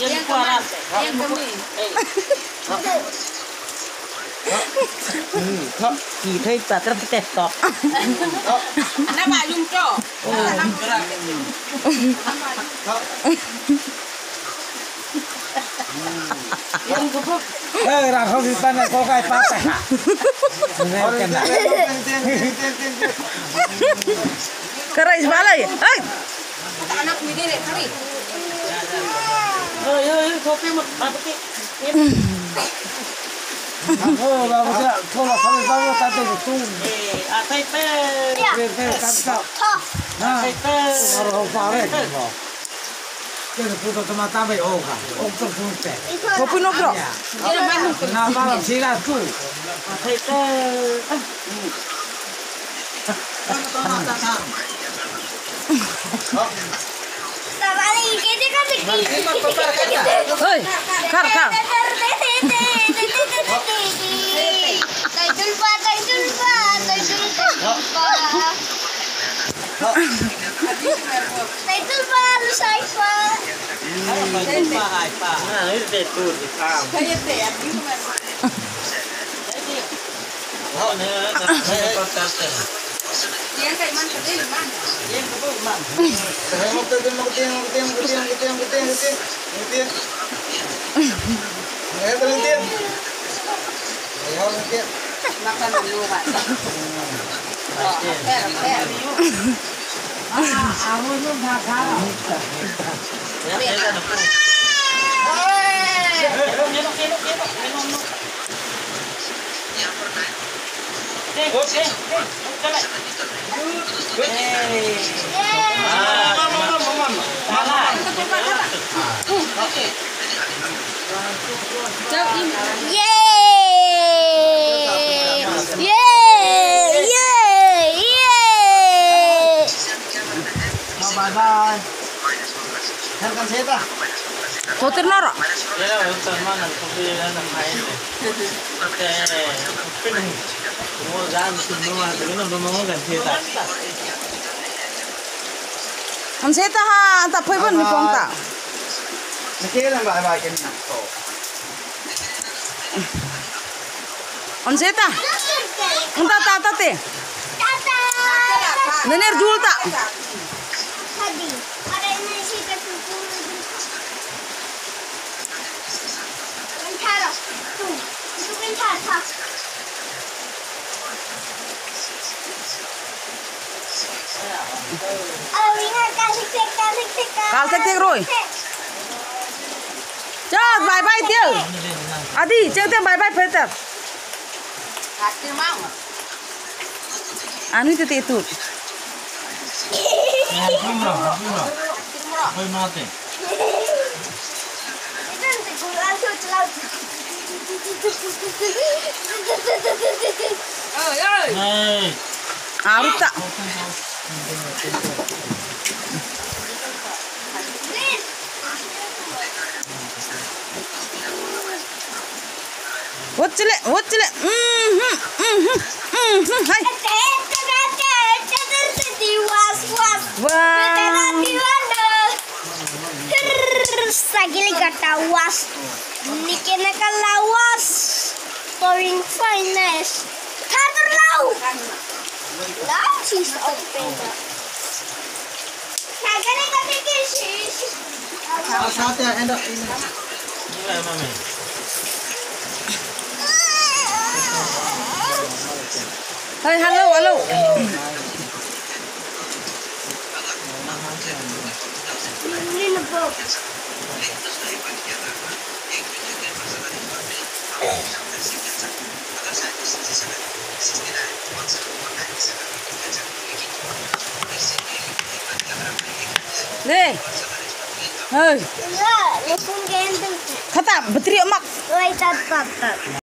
Yang kami. Chỉ thấy bà rất đẹp tọt. Nó bà dùng cho. Ra không thì pan có cái pa phải. Kerai balai. Hei. Anak ini deh, kari. Kopi mah apa sih? Bagus ya. Kalau sampai bagus tadi itu. Atai teh. Kantap. Nah, harus pare. Jadi puto tomate sampai oga. Oktor punte. Kopi nobro. Nah, malam sila tu. Atai teh. Hei, kar. Yang kayak mana tadi mana? Yang kebu man. Makan dulu kan. Aku tu makan. Bye. Kan saya Kotir noro. Ang seta ha, tapoy ban mi pong ta. Nakailan ba kin na to? Ang seta. Unta tata te. Nener jul ta. Kal tek rồi. Chào bye bye tiêu. Adi, chơi tiêu bye bye Peter. Hati mau. Anu itu itu. Aruta. What's it? Hai. Sagili kata was, nikena kalawas, pouring finest, kater lau, lau cheese open. Sagili kata kisis. Saatnya endok ini. Hai, halo. Ini nebok. Nih. Hei. Ya, lekung gendeng. Kata betri emak. Wait,